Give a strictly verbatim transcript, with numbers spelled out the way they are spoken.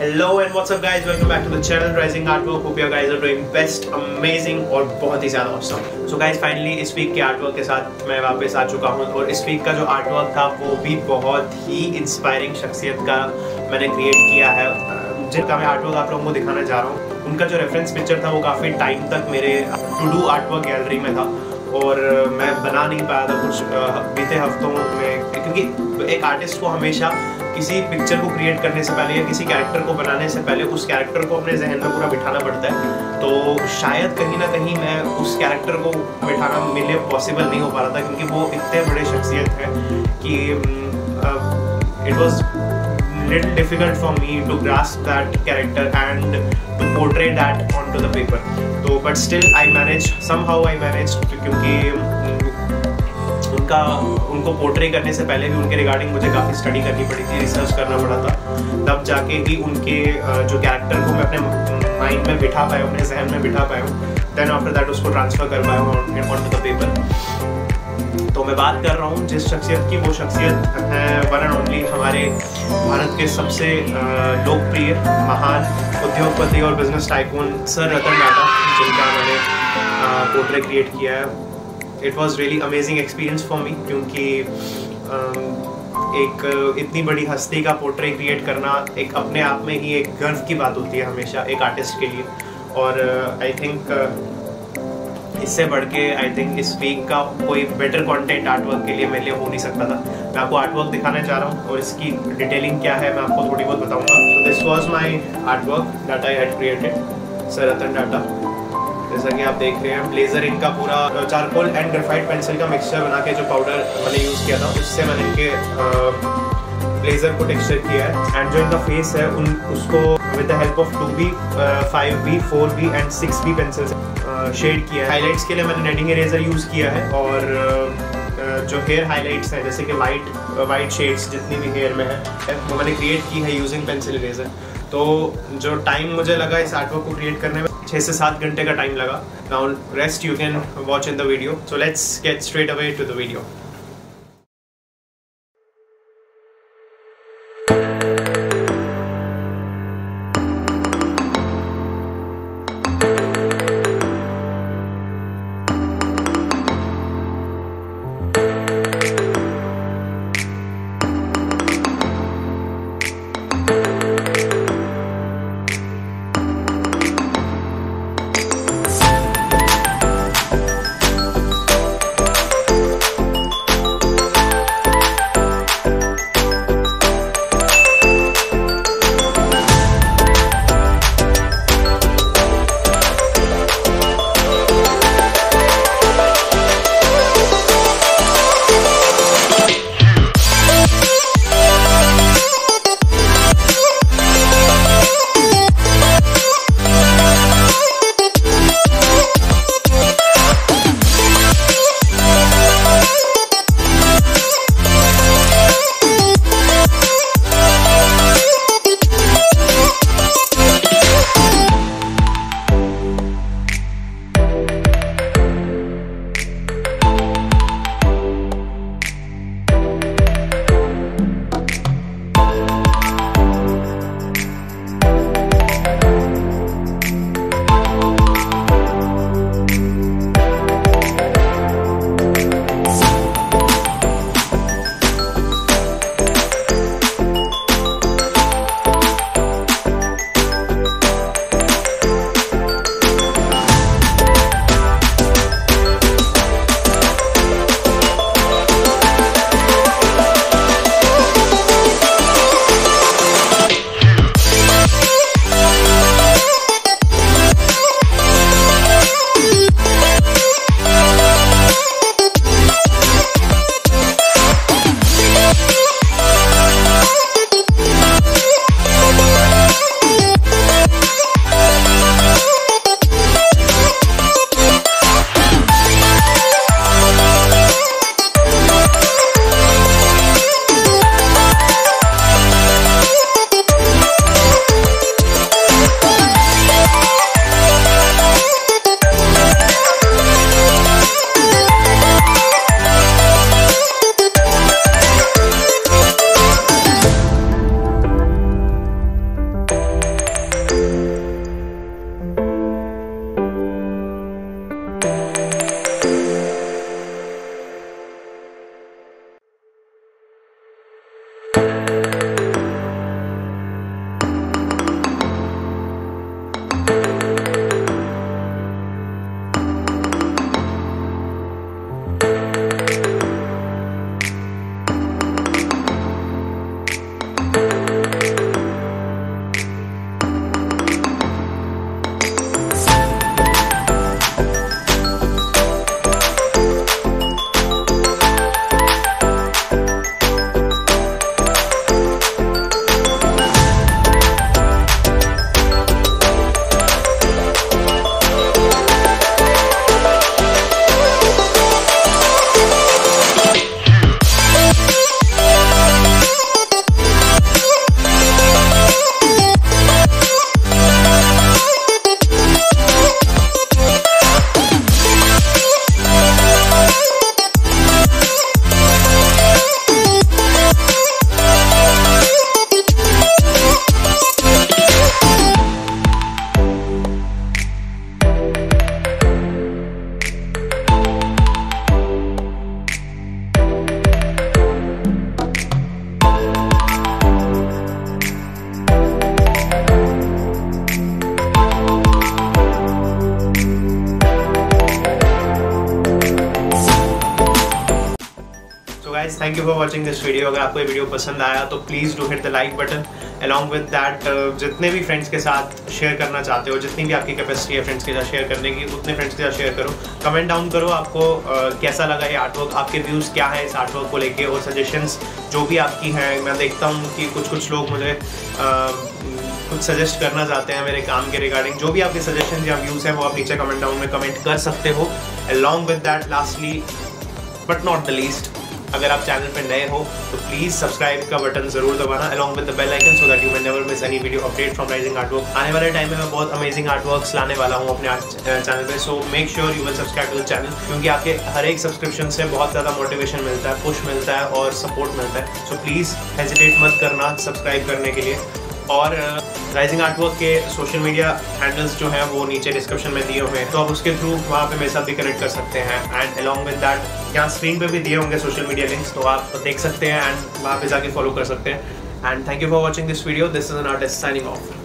Hello and what's up guys, welcome back to the channel rising artwork. Hope you guys are doing best, amazing और बहुत ही ज़्यादा awesome. So guys finally इस week के artwork के साथ मैं वापस आ चुका हूँ और इस वीक का जो आर्टवर्क था वो भी बहुत ही इंस्पायरिंग शख्सियत का मैंने क्रिएट किया है, जिनका मैं आर्टवर्क आप लोगों को दिखाना चाह रहा हूँ। उनका जो रेफरेंस पिक्चर था वो काफ़ी टाइम तक मेरे टू डू आर्टवर्क गैलरी में था और मैं बना नहीं पाया था कुछ बीते हफ्तों में, क्योंकि एक आर्टिस्ट को हमेशा किसी पिक्चर को क्रिएट करने से पहले या किसी कैरेक्टर को बनाने से पहले उस कैरेक्टर को अपने जहन में पूरा बिठाना पड़ता है। तो शायद कहीं ना कहीं मैं उस कैरेक्टर को बिठाना मेरे लिए पॉसिबल नहीं हो पा रहा था, क्योंकि वो इतने बड़े शख्सियत है कि it was little difficult for me to grasp that character and to portray that onto the paper. तो but still I managed, somehow I managed, क्योंकि उनका उनको पोर्ट्रे करने से पहले भी उनके रिगार्डिंग मुझे काफ़ी स्टडी करनी पड़ी थी, रिसर्च करना पड़ा था, तब जाके ही उनके जो कैरेक्टर को मैं अपने माइंड में बिठा पाया हूँ, अपने जहन में बिठा पाया हूँ। देन आफ्टर दैट उसको ट्रांसफ़र कर पाया हूँ ऑन टू द पेपर। तो मैं बात कर रहा हूँ जिस शख्सियत की, वो शख्सियत है वन एंड ओनली हमारे भारत के सबसे लोकप्रिय महान उद्योगपति और business tycoon sir Ratan Tata, जिनका मैंने पोर्ट्रे क्रिएट किया है। It was really amazing experience for me, क्योंकि एक इतनी बड़ी हस्ती का पोर्ट्रे क्रिएट करना एक अपने आप में ही एक गर्व की बात होती है हमेशा एक आर्टिस्ट के लिए। और आई थिंक इससे बढ़ के आई थिंक इस वीक का कोई बेटर कंटेंट आर्टवर्क के लिए मेरे लिए हो नहीं सकता था। मैं आपको आर्टवर्क दिखाना चाह रहा हूँ और इसकी डिटेलिंग क्या है मैं आपको थोड़ी बहुत बताऊंगा। So this was my artwork that I had created, sir Ratan Tata. जैसा कि आप देख रहे हैं, ब्लेजर इनका पूरा चारकोल एंड ग्रेफाइट पेंसिल का मिक्सचर बना के जो पाउडर मैंने यूज़ किया था, उससे मैंने इनके ब्लेजर को टेक्सचर किया है। एंड जो इनका फेस है उन उसको with the help of two B, five B, four B and six B pencil से शेड किया है। हाइलाइट्स के लिए मैंने नेटिंग इरेजर यूज़ किया है और uh, जो हेयर हाइलाइट्स हैं, जैसे कि वाइट वाइट शेड्स जितनी भी हेयर में है, वो मैंने क्रिएट की है यूजिंग पेंसिल इरेजर। तो जो टाइम मुझे लगा इस आर्टवर्क को क्रिएट करने में, छः से सात घंटे का टाइम लगा। Now rest you can watch in the video. So let's get straight away to the video. Guys, thank you for watching this video. अगर आपको ये वीडियो पसंद आया तो please do hit the like button. Along with that जितने भी friends के साथ शेयर करना चाहते हो, जितनी भी आपकी कैपेसिटी है फ्रेंड्स के साथ शेयर करने की, उतने फ्रेंड्स के साथ शेयर करो। कमेंट डाउन करो आपको uh, कैसा लगा ये आर्टवर्क, आपके व्यूज़ क्या है इस आर्टवर्क को लेके, और सजेशंस जो भी आपकी हैं। मैं देखता हूँ कि कुछ कुछ लोग मुझे uh, कुछ सजेस्ट करना चाहते हैं मेरे काम के रिगार्डिंग। जो भी आपके सजेशन या व्यूज़ हैं वो आप नीचे कमेंट डाउन में कमेंट कर सकते हो। Along with that lastly but not the least, अगर आप चैनल पे नए हो तो प्लीज़ सब्सक्राइब का बटन ज़रूर दबाना along with the bell icon, so that you can never miss any video update from rising artwork. आने वाले टाइम में मैं बहुत अमेजिंग आर्टवर्क्स लाने वाला हूँ अपने चैनल पे, so make sure you will subscribe to the channel, क्योंकि आपके हर एक सब्सक्रिप्शन से बहुत ज़्यादा मोटिवेशन मिलता है, पुश मिलता है और सपोर्ट मिलता है। सो प्लीज़ हेजिटेट मत करना सब्सक्राइब करने के लिए। और राइजिंग आर्टवर्क के सोशल मीडिया हैंडल्स जो हैं वो नीचे डिस्क्रिप्शन में दिए हुए हैं, तो आप उसके थ्रू वहाँ पे मेरे साथ भी कनेक्ट कर सकते हैं। एंड अलॉन्ग विद दैट यहाँ स्क्रीन पे भी दिए होंगे सोशल मीडिया लिंक्स, तो आप देख सकते हैं एंड वहाँ पे जाके फॉलो कर सकते हैं। And thank you for watching this video. This is an artist signing of.